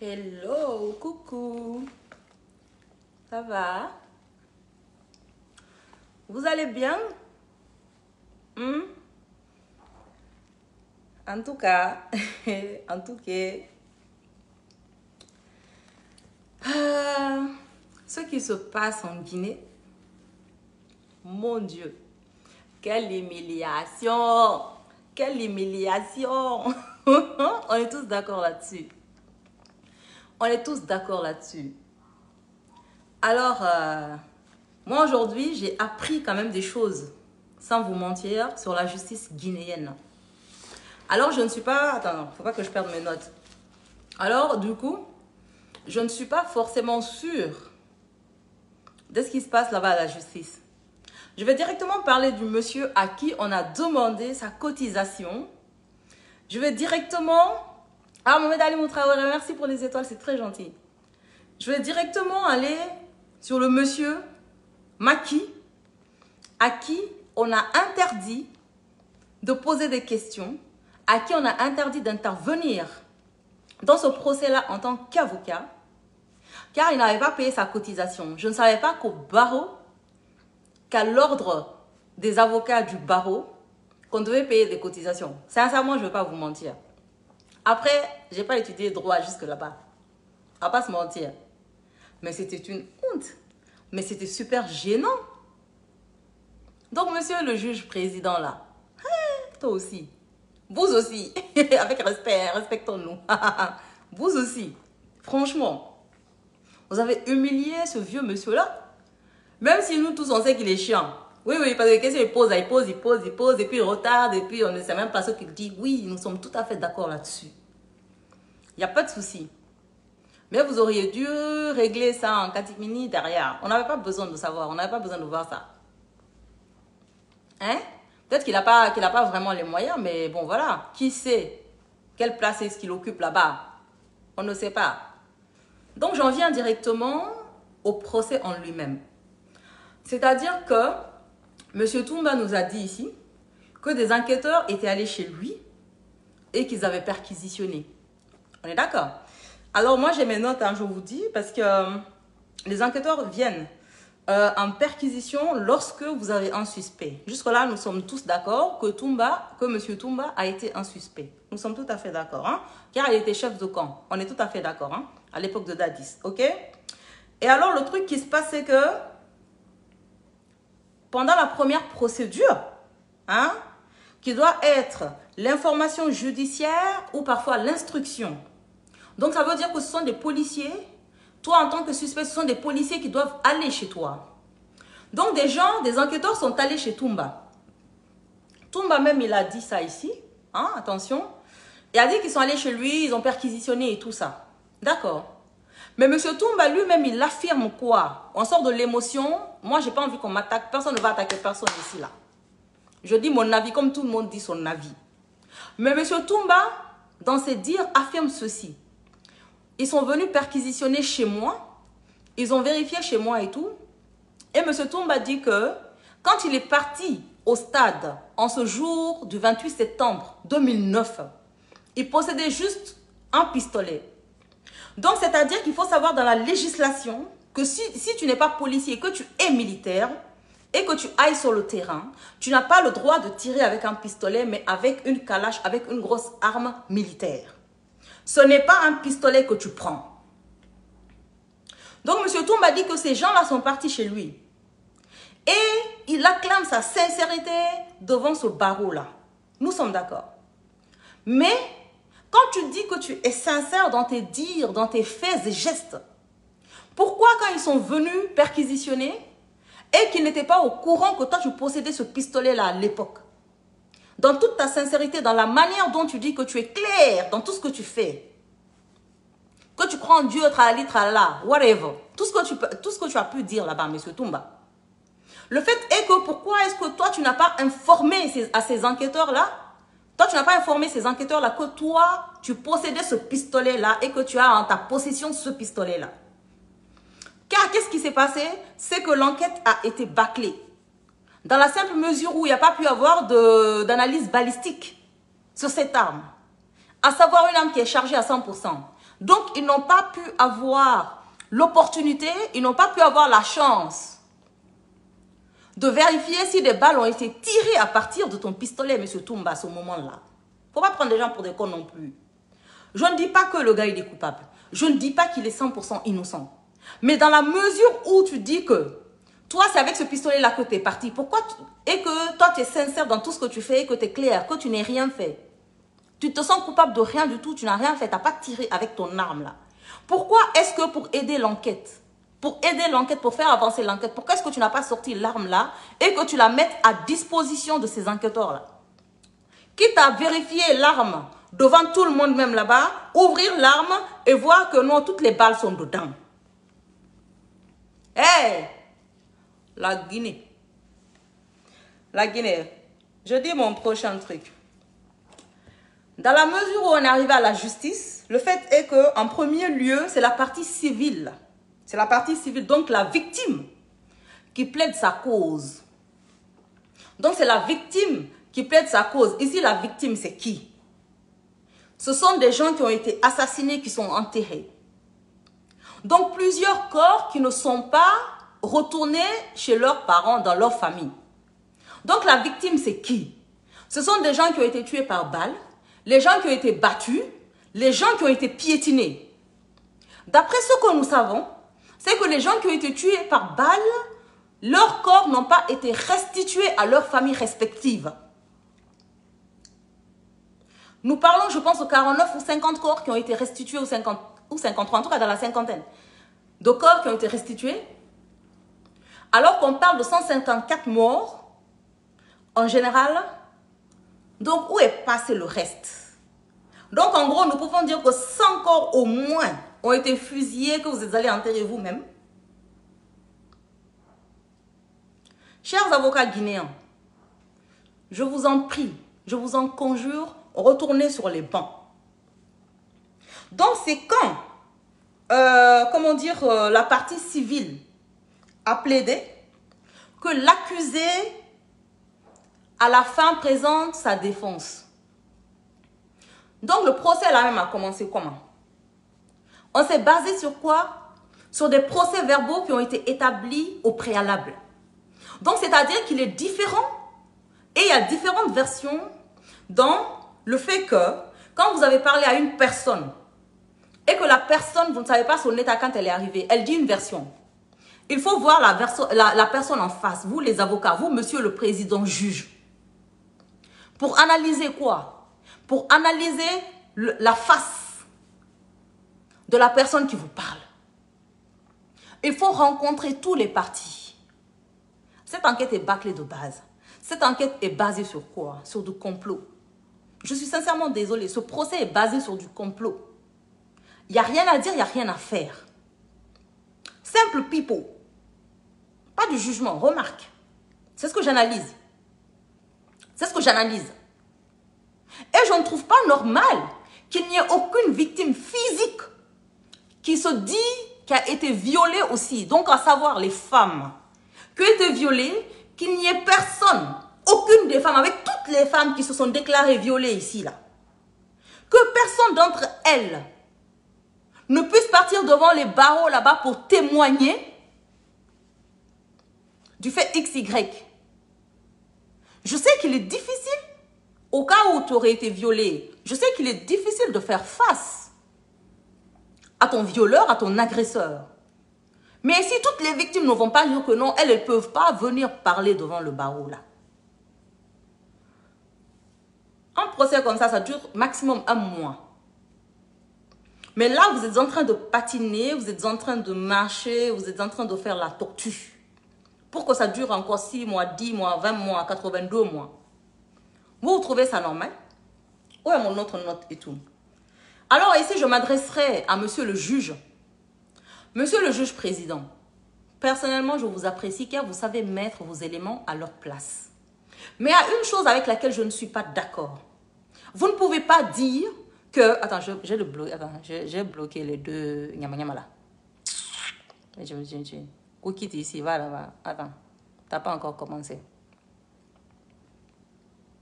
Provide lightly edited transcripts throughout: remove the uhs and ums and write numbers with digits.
Hello, coucou. Ça va? Vous allez bien? En tout cas, en tout cas, ce qui se passe en Guinée, mon Dieu, quelle humiliation! Quelle humiliation! On est tous d'accord là-dessus. On est tous d'accord là-dessus. Alors, moi aujourd'hui, j'ai appris quand même des choses, sans vous mentir, sur la justice guinéenne. Alors, je ne suis pas... Attends, faut pas que je perde mes notes. Alors, du coup, je ne suis pas forcément sûre de ce qui se passe là-bas à la justice. Je vais directement parler du monsieur à qui on a demandé sa cotisation. Je vais directement... Ah, Mohamed Ali Moutraoré, merci pour les étoiles, c'est très gentil. Je vais directement aller sur le monsieur Macky, à qui on a interdit de poser des questions, à qui on a interdit d'intervenir dans ce procès-là en tant qu'avocat, car il n'avait pas payé sa cotisation. Je ne savais pas qu'au barreau, qu'à l'ordre des avocats du barreau, qu'on devait payer des cotisations. Sincèrement, je ne vais pas vous mentir. Après, je n'ai pas étudié droit jusque là-bas. On ne va pas se mentir. Mais c'était une honte. Mais c'était super gênant. Donc, monsieur le juge président là, toi aussi, vous aussi, avec respect, respectons-nous. Vous aussi, franchement, vous avez humilié ce vieux monsieur-là. Même si nous tous, on sait qu'il est chiant. Oui, parce que qu'est-ce qu'il pose, et puis il retarde, et puis on ne sait même pas ce qu'il dit. Oui, nous sommes tout à fait d'accord là-dessus. Il n'y a pas de souci. Mais vous auriez dû régler ça en catimini derrière. On n'avait pas besoin de savoir, on n'avait pas besoin de voir ça. Hein? Peut-être qu'il n'a pas vraiment les moyens, mais bon, voilà. Qui sait quelle place est-ce qu'il occupe là-bas? On ne sait pas. Donc, j'en viens directement au procès en lui-même. C'est-à-dire que M. Toumba nous a dit ici que des enquêteurs étaient allés chez lui et qu'ils avaient perquisitionné. On est d'accord? Alors, moi, j'ai mes notes, hein, je vous dis, parce que les enquêteurs viennent en perquisition lorsque vous avez un suspect. Jusque-là, nous sommes tous d'accord que M. Toumba a été un suspect. Nous sommes tout à fait d'accord, hein, car il était chef de camp. On est tout à fait d'accord, hein, à l'époque de Dadis, ok? Et alors, le truc qui se passe, c'est que pendant la première procédure, hein, qui doit être l'information judiciaire ou parfois l'instruction. Donc, ça veut dire que ce sont des policiers. Toi, en tant que suspect, ce sont des policiers qui doivent aller chez toi. Donc, des enquêteurs sont allés chez Toumba. Toumba même, il a dit ça ici. Hein, attention. Il a dit qu'ils sont allés chez lui, ils ont perquisitionné et tout ça. D'accord. Mais M. Toumba lui-même, il affirme quoi? On sort de l'émotion. Moi, je n'ai pas envie qu'on m'attaque. Personne ne va attaquer personne ici, là. Je dis mon avis comme tout le monde dit son avis. Mais M. Toumba, dans ses dires, affirme ceci. Ils sont venus perquisitionner chez moi. Ils ont vérifié chez moi et tout. Et M. Toumba dit que quand il est parti au stade en ce jour du 28 septembre 2009, il possédait juste un pistolet. Donc, c'est-à-dire qu'il faut savoir dans la législation que si tu n'es pas policier, que tu es militaire et que tu ailles sur le terrain, tu n'as pas le droit de tirer avec un pistolet, mais avec une calache, avec une grosse arme militaire. Ce n'est pas un pistolet que tu prends. Donc, M. Toumba dit que ces gens-là sont partis chez lui. Et il acclame sa sincérité devant ce barreau-là. Nous sommes d'accord. Mais, quand tu dis que tu es sincère dans tes dires, dans tes faits et gestes, pourquoi quand ils sont venus perquisitionner et qu'ils n'étaient pas au courant que toi tu possédais ce pistolet-là à l'époque? Dans toute ta sincérité, dans la manière dont tu dis que tu es clair dans tout ce que tu fais, que tu crois en Dieu, tralali, tralala, whatever, tout ce que tu as pu dire là-bas, M. Toumba. Le fait est que pourquoi est-ce que toi tu n'as pas informé à ces enquêteurs-là, toi tu n'as pas informé ces enquêteurs-là que toi tu possédais ce pistolet-là et que tu as en ta possession ce pistolet-là? Car qu'est-ce qui s'est passé? C'est que l'enquête a été bâclée. Dans la simple mesure où il n'y a pas pu avoir d'analyse balistique sur cette arme. À savoir une arme qui est chargée à 100%. Donc, ils n'ont pas pu avoir l'opportunité, ils n'ont pas pu avoir la chance de vérifier si des balles ont été tirées à partir de ton pistolet, M. Toumba, à ce moment-là. Il ne faut pas prendre les gens pour des cons non plus. Je ne dis pas que le gars il est coupable. Je ne dis pas qu'il est 100% innocent. Mais dans la mesure où tu dis que toi, c'est avec ce pistolet-là que tu es parti, et que toi, tu es sincère dans tout ce que tu fais, et que tu es clair, que tu n'as rien fait. Tu te sens coupable de rien du tout, tu n'as rien fait, tu n'as pas tiré avec ton arme là. Pourquoi est-ce que pour aider l'enquête, pour faire avancer l'enquête, pourquoi est-ce que tu n'as pas sorti l'arme là et que tu la mettes à disposition de ces enquêteurs là? Quitte à vérifier l'arme devant tout le monde même là-bas, ouvrir l'arme et voir que non, toutes les balles sont dedans. Hey! La Guinée. La Guinée. Je dis mon prochain truc. Dans la mesure où on est arrivé à la justice, le fait est qu'en premier lieu, c'est la partie civile. C'est la partie civile, donc la victime qui plaide sa cause. Donc c'est la victime qui plaide sa cause. Ici, la victime, c'est qui? Ce sont des gens qui ont été assassinés, qui sont enterrés. Donc plusieurs corps qui ne sont pas retournés chez leurs parents, dans leur famille. Donc la victime, c'est qui? Ce sont des gens qui ont été tués par balle, les gens qui ont été battus, les gens qui ont été piétinés. D'après ce que nous savons, c'est que les gens qui ont été tués par balle, leurs corps n'ont pas été restitués à leurs familles respectives. Nous parlons, je pense, de 49 ou 50 corps qui ont été restitués, ou 53, en tout cas dans la cinquantaine, de corps qui ont été restitués, alors qu'on parle de 154 morts, en général. Donc, où est passé le reste? Donc, en gros, nous pouvons dire que 100 corps au moins ont été fusillés, que vous êtes allés enterrer vous-même. Chers avocats guinéens, je vous en prie, je vous en conjure, retournez sur les bancs. Donc, c'est quand, la partie civile a plaidé que l'accusé, à la fin, présente sa défense. Donc, le procès là même a commencé comment? On s'est basé sur quoi? Sur des procès-verbaux qui ont été établis au préalable. Donc, c'est-à-dire qu'il est différent et il y a différentes versions dans le fait que quand vous avez parlé à une personne et que la personne, vous ne savez pas son état quand elle est arrivée, elle dit une version. Il faut voir la personne en face, vous les avocats, vous monsieur le président juge. Pour analyser quoi? Pour analyser la face de la personne qui vous parle. Il faut rencontrer tous les partis. Cette enquête est bâclée de base. Cette enquête est basée sur quoi? Sur du complot. Je suis sincèrement désolée, ce procès est basé sur du complot. Il n'y a rien à dire, il n'y a rien à faire. Simple people. Pas du jugement, remarque. C'est ce que j'analyse. C'est ce que j'analyse. Et je ne trouve pas normal qu'il n'y ait aucune victime physique qui se dit qui a été violée aussi. Donc, à savoir les femmes qui ont été violées, qu'il n'y ait personne, aucune des femmes, avec toutes les femmes qui se sont déclarées violées ici, là, que personne d'entre elles ne puisse partir devant les barreaux là-bas pour témoigner du fait XY. Je sais qu'il est difficile, au cas où tu aurais été violée, je sais qu'il est difficile de faire face à ton violeur, à ton agresseur. Mais si toutes les victimes ne vont pas dire que non, elles ne peuvent pas venir parler devant le barreau là. Un procès comme ça dure maximum 1 mois. Mais là, vous êtes en train de patiner, vous êtes en train de marcher, vous êtes en train de faire la tortue. Pour que ça dure encore 6 mois, 10 mois, 20 mois, 82 mois. Vous trouvez ça normal? Où est mon autre note et tout? Alors ici, je m'adresserai à monsieur le juge. Monsieur le juge président, personnellement, je vous apprécie car vous savez mettre vos éléments à leur place. Mais il y a une chose avec laquelle je ne suis pas d'accord. Vous ne pouvez pas dire que... Attends, j'ai bloqué les deux... Nyama là. Où quitte ici, va là-bas. Attends, t'as pas encore commencé.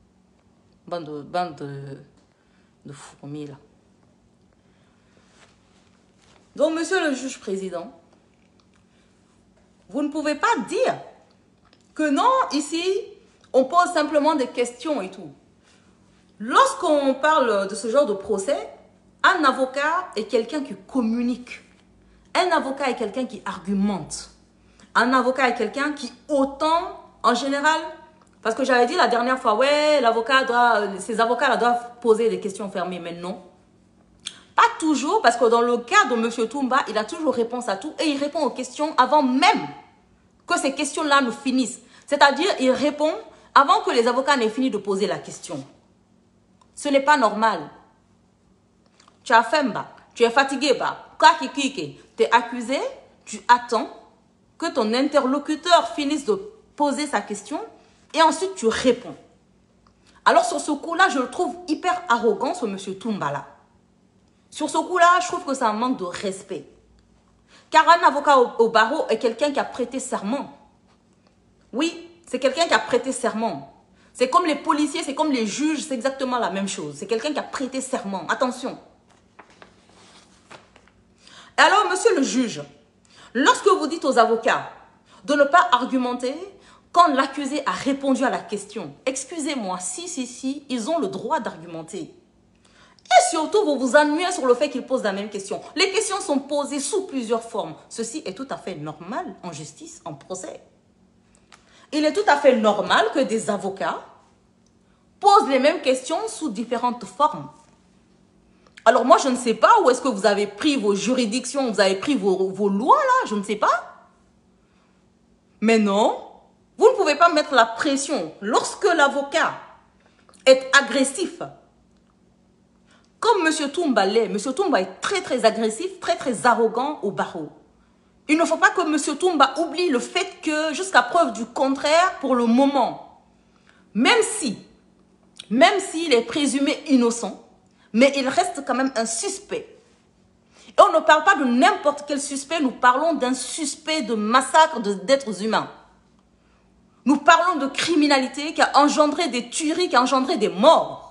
Bande de fourmis là. Donc, monsieur le juge président, vous ne pouvez pas dire que non, ici, on pose simplement des questions et tout. Lorsqu'on parle de ce genre de procès, un avocat est quelqu'un qui communique. Un avocat est quelqu'un qui argumente. Un avocat est quelqu'un qui, autant, en général, parce que j'avais dit la dernière fois, ouais, ces avocats-là doivent poser des questions fermées, mais non. Pas toujours, parce que dans le cas de M. Toumba, il a toujours réponse à tout et il répond aux questions avant même que ces questions-là ne finissent. C'est-à-dire, il répond avant que les avocats n'aient fini de poser la question. Ce n'est pas normal. Tu as faim, tu es fatigué, tu es accusé, tu attends que ton interlocuteur finisse de poser sa question et ensuite tu réponds. Alors sur ce coup-là, je le trouve hyper arrogant, ce monsieur Toumba-là. Sur ce coup-là, je trouve que c'est un manque de respect. Car un avocat au barreau est quelqu'un qui a prêté serment. Oui, c'est quelqu'un qui a prêté serment. C'est comme les policiers, c'est comme les juges, c'est exactement la même chose. C'est quelqu'un qui a prêté serment. Attention. Alors, monsieur le juge, lorsque vous dites aux avocats de ne pas argumenter quand l'accusé a répondu à la question, excusez-moi, si, ils ont le droit d'argumenter. Et surtout, vous vous ennuyez sur le fait qu'ils posent la même question. Les questions sont posées sous plusieurs formes. Ceci est tout à fait normal en justice, en procès. Il est tout à fait normal que des avocats posent les mêmes questions sous différentes formes. Alors moi, je ne sais pas où est-ce que vous avez pris vos juridictions, vous avez pris vos lois là, je ne sais pas. Mais non, vous ne pouvez pas mettre la pression lorsque l'avocat est agressif. Comme M. Toumba l'est, M. Toumba est très agressif, très arrogant au barreau. Il ne faut pas que M. Toumba oublie le fait que, jusqu'à preuve du contraire, pour le moment, même s'il est présumé innocent, mais il reste quand même un suspect. Et on ne parle pas de n'importe quel suspect, nous parlons d'un suspect de massacre d'êtres humains. Nous parlons de criminalité qui a engendré des tueries, qui a engendré des morts.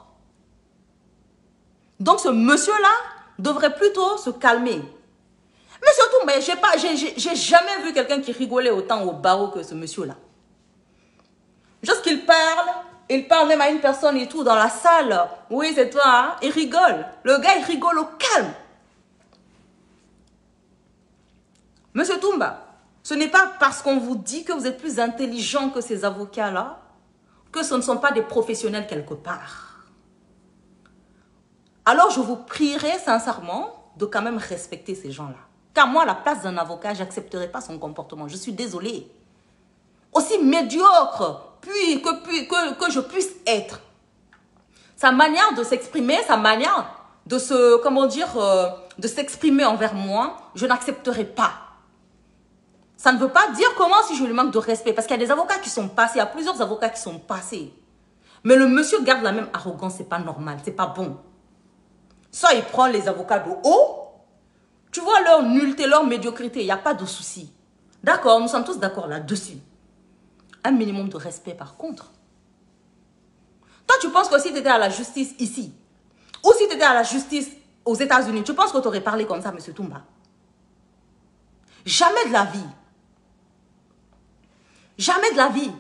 Donc ce monsieur-là devrait plutôt se calmer. Mais surtout, j'ai jamais vu quelqu'un qui rigolait autant au barreau que ce monsieur-là. Juste qu'il parle, il parle même à une personne et tout dans la salle. Oui, c'est toi, hein? Il rigole. Le gars, il rigole au calme. Monsieur Toumba, ce n'est pas parce qu'on vous dit que vous êtes plus intelligent que ces avocats-là que ce ne sont pas des professionnels quelque part. Alors, je vous prierai sincèrement de quand même respecter ces gens-là. Car moi, à la place d'un avocat, je n'accepterai pas son comportement. Je suis désolée. Aussi médiocre que je puisse être. Sa manière de s'exprimer, sa manière de s'exprimer envers moi, je n'accepterai pas. Ça ne veut pas dire comment si je lui manque de respect. Parce qu'il y a des avocats qui sont passés, il y a plusieurs avocats qui sont passés. Mais le monsieur garde la même arrogance, c'est pas normal, c'est pas bon. Soit il prend les avocats de haut, tu vois leur nullité, leur médiocrité, il n'y a pas de souci. D'accord, nous sommes tous d'accord là-dessus. Un minimum de respect par contre. Toi, tu penses que si tu étais à la justice ici, ou si tu étais à la justice aux États-Unis, tu penses que tu aurais parlé comme ça, M. Toumba? Jamais de la vie. Jamais de la vie.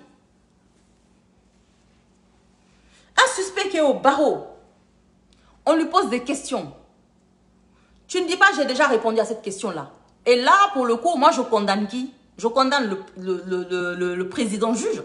Un suspect qui est au barreau, on lui pose des questions. Tu ne dis pas, j'ai déjà répondu à cette question-là. Et là, pour le coup, moi, je condamne qui? Je condamne le président juge.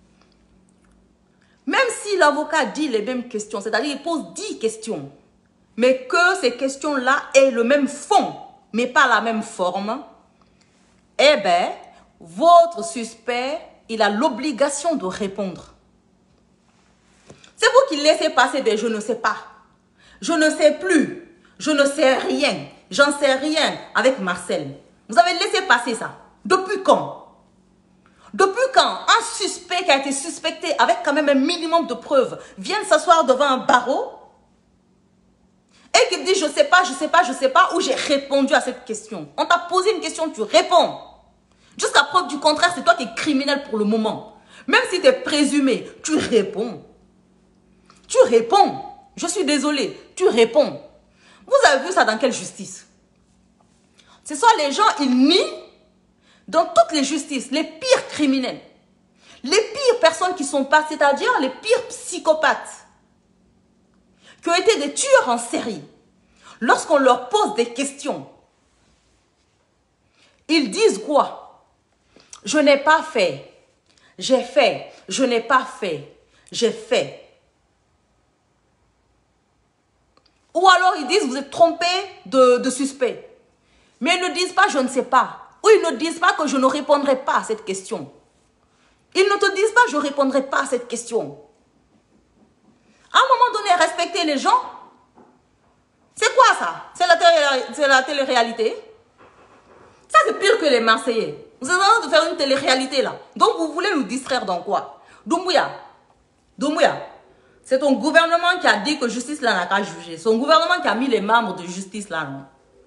Même si l'avocat dit les mêmes questions, c'est-à-dire il pose 10 questions, mais que ces questions-là aient le même fond, mais pas la même forme, eh bien, votre suspect, il a l'obligation de répondre. C'est vous qui laissez passer des je ne sais pas. Je ne sais plus. Je ne sais rien. J'en sais rien avec Marcel. Vous avez laissé passer ça. Depuis quand? Depuis quand un suspect qui a été suspecté avec quand même un minimum de preuves vient s'asseoir devant un barreau et qui dit je sais pas, ou j'ai répondu à cette question. On t'a posé une question, tu réponds. Jusqu'à preuve du contraire, c'est toi qui es criminel pour le moment. Même si tu es présumé, tu réponds. Tu réponds. Je suis désolée, tu réponds. Vous avez vu ça dans quelle justice? Ce sont les gens, ils nient dans toutes les justices, les pires criminels, les pires personnes qui sont pas, c'est-à-dire les pires psychopathes, qui ont été des tueurs en série. Lorsqu'on leur pose des questions, ils disent quoi? Je n'ai pas fait. J'ai fait. Je n'ai pas fait. J'ai fait. Ou alors ils disent, vous êtes trompé de suspect. Mais ils ne disent pas, je ne sais pas. Ou ils ne disent pas que je ne répondrai pas à cette question. Ils ne te disent pas, je ne répondrai pas à cette question. À un moment donné, respecter les gens, c'est quoi ça? C'est la télé-réalité? Ça, c'est pire que les Marseillais. Vous êtes en train de faire une télé-réalité là. Donc, vous voulez nous distraire dans quoi? Doumbouya, c'est ton gouvernement qui a dit que justice là n'a qu'à juger. C'est ton gouvernement qui a mis les membres de justice là, non?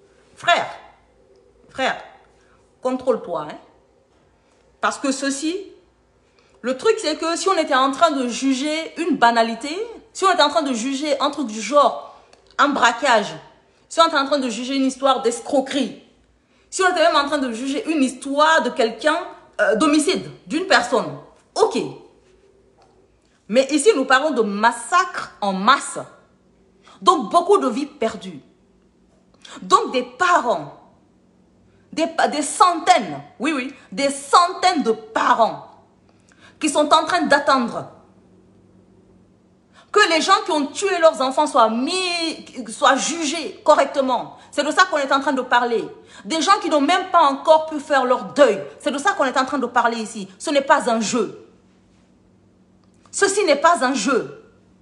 Frère, contrôle-toi. Hein? Parce que ceci, le truc c'est que si on était en train de juger une banalité, si on était en train de juger un truc du genre, un braquage, si on était en train de juger une histoire d'escroquerie, si on était même en train de juger une histoire de quelqu'un, d'homicide, d'une personne, ok. Mais ici, nous parlons de massacre en masse. Donc, beaucoup de vies perdues. Donc, des parents, des centaines, oui, des centaines de parents qui sont en train d'attendre que les gens qui ont tué leurs enfants soient jugés correctement. C'est de ça qu'on est en train de parler. Des gens qui n'ont même pas encore pu faire leur deuil. C'est de ça qu'on est en train de parler ici. Ce n'est pas un jeu. Ceci n'est pas un jeu.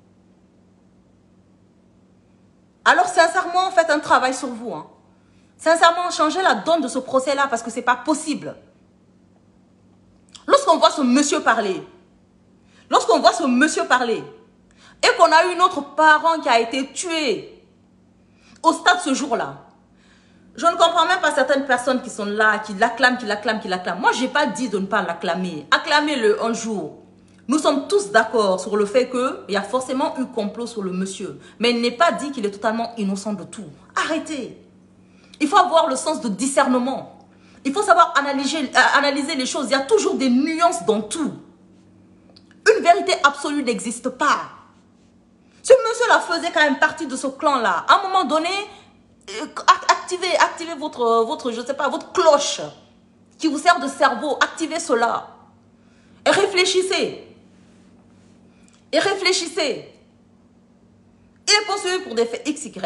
Alors, sincèrement, faites un travail sur vous. Hein. Sincèrement, changez la donne de ce procès-là parce que ce n'est pas possible. Lorsqu'on voit ce monsieur parler, et qu'on a eu notre parent qui a été tué au stade ce jour-là, je ne comprends même pas certaines personnes qui sont là, qui l'acclament. Moi, je n'ai pas dit de ne pas l'acclamer. Acclamez-le un jour. Nous sommes tous d'accord sur le fait qu'il y a forcément eu complot sur le monsieur. Mais il n'est pas dit qu'il est totalement innocent de tout. Arrêtez. Il faut avoir le sens de discernement. Il faut savoir analyser les choses. Il y a toujours des nuances dans tout. Une vérité absolue n'existe pas. Ce monsieur-là faisait quand même partie de ce clan-là. À un moment donné, activez votre, je sais pas, votre cloche qui vous sert de cerveau. Activez cela. Et réfléchissez. Il est poursuivi pour des faits XY.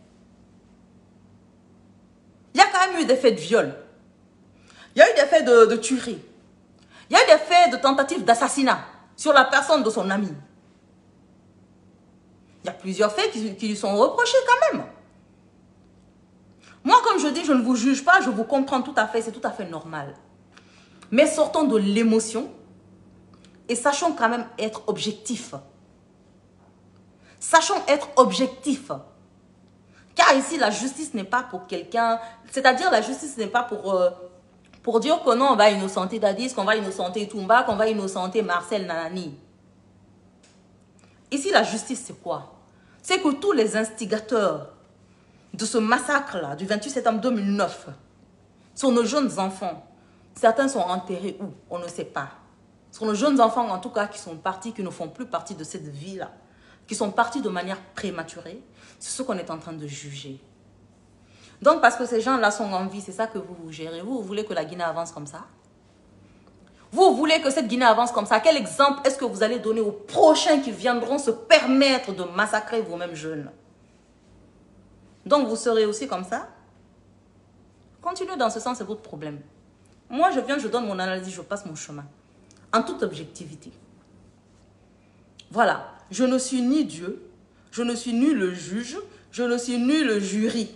Il y a quand même eu des faits de viol. Il y a eu des faits de tuerie. Il y a eu des faits de tentative d'assassinat sur la personne de son ami. Il y a plusieurs faits qui lui sont reprochés quand même. Moi, comme je dis, je ne vous juge pas, je vous comprends tout à fait, c'est tout à fait normal. Mais sortons de l'émotion et sachons quand même être objectifs. Sachons être objectifs. Car ici, la justice n'est pas pour quelqu'un... C'est-à-dire, la justice n'est pas pour dire que non, on va innocenter Dadis, qu'on va innocenter Toumba, qu'on va innocenter Marcel Nanani. Ici, la justice, c'est quoi? C'est que tous les instigateurs de ce massacre-là, du 28 septembre 2009, sont nos jeunes enfants. Certains sont enterrés où? On ne sait pas. Ce sont nos jeunes enfants, en tout cas, qui sont partis, qui ne font plus partie de cette vie-là, qui sont partis de manière prématurée. C'est ce qu'on est en train de juger. Donc, parce que ces gens-là sont en vie, c'est ça que vous gérez. Vous voulez que la Guinée avance comme ça? Vous voulez que cette Guinée avance comme ça? Quel exemple est-ce que vous allez donner aux prochains qui viendront se permettre de massacrer vous-même jeunes? Donc, vous serez aussi comme ça? Continuez dans ce sens, c'est votre problème. Moi, je viens, je donne mon analyse, je passe mon chemin. En toute objectivité. Voilà. Je ne suis ni Dieu, je ne suis ni le juge, je ne suis ni le jury.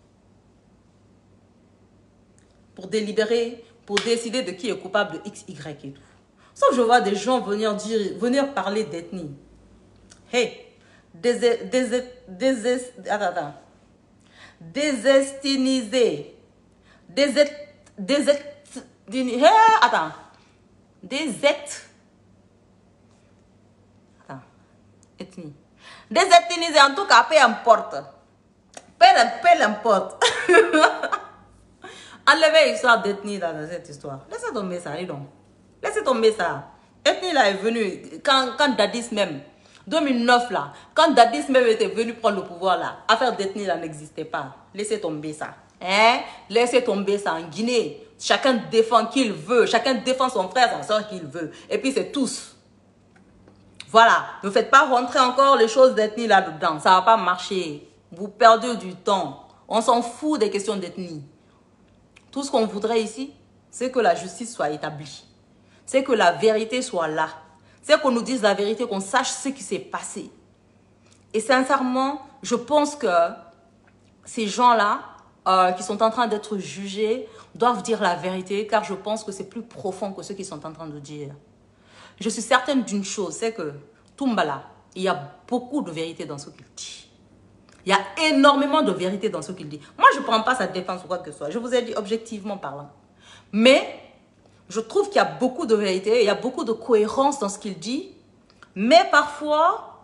Pour délibérer, pour décider de qui est coupable de X, Y et tout. Sauf que je vois des gens venir parler d'ethnie. Hey, désestiniser. Ethnie. Désethniser, en tout cas, peu importe. Peu importe. Enlevez l'histoire d'ethnie dans cette histoire. Laissez tomber ça, allez donc. Laissez tomber ça. Ethnie là est venue, quand Dadis même, 2009 là, quand Dadis même était venu prendre le pouvoir là, affaire d'ethnie là n'existait pas. Laissez tomber ça. Hein? Laissez tomber ça en Guinée. Chacun défend qui il veut. Chacun défend son frère, sa soeur qu'il veut. Et puis c'est tous. Voilà. Ne faites pas rentrer encore les choses d'ethnie là-dedans. Ça ne va pas marcher. Vous perdez du temps. On s'en fout des questions d'ethnie. Tout ce qu'on voudrait ici, c'est que la justice soit établie. C'est que la vérité soit là. C'est qu'on nous dise la vérité, qu'on sache ce qui s'est passé. Et sincèrement, je pense que ces gens-là, qui sont en train d'être jugés, doivent dire la vérité, car je pense que c'est plus profond que ce qu'ils sont en train de dire. Je suis certaine d'une chose, c'est que Toumbala, il y a beaucoup de vérité dans ce qu'il dit. Il y a énormément de vérité dans ce qu'il dit. Moi, je ne prends pas sa défense ou quoi que ce soit. Je vous ai dit objectivement parlant. Mais je trouve qu'il y a beaucoup de vérité, il y a beaucoup de cohérence dans ce qu'il dit. Mais parfois,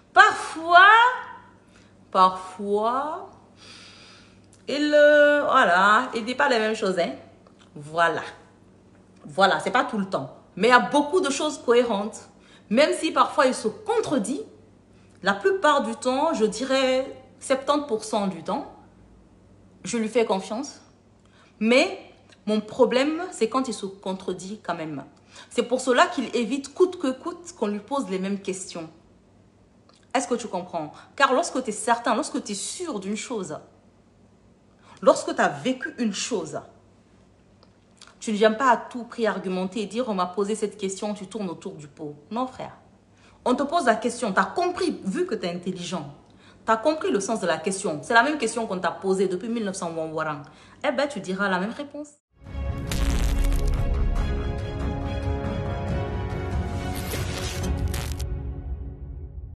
il dit pas les mêmes choses. Hein? Voilà, c'est pas tout le temps. Mais il y a beaucoup de choses cohérentes. Même si parfois il se contredit, la plupart du temps, je dirais 70% du temps, je lui fais confiance. Mais mon problème, c'est quand il se contredit quand même. C'est pour cela qu'il évite coûte que coûte qu'on lui pose les mêmes questions. Est-ce que tu comprends? Car lorsque tu es certain, lorsque tu es sûr d'une chose, lorsque tu as vécu une chose, tu ne viens pas à tout prix argumenter et dire on m'a posé cette question, tu tournes autour du pot. Non frère. On te pose la question, tu as compris, vu que tu es intelligent, tu as compris le sens de la question. C'est la même question qu'on t'a posée depuis 1900 Warang. Eh bien, tu diras la même réponse.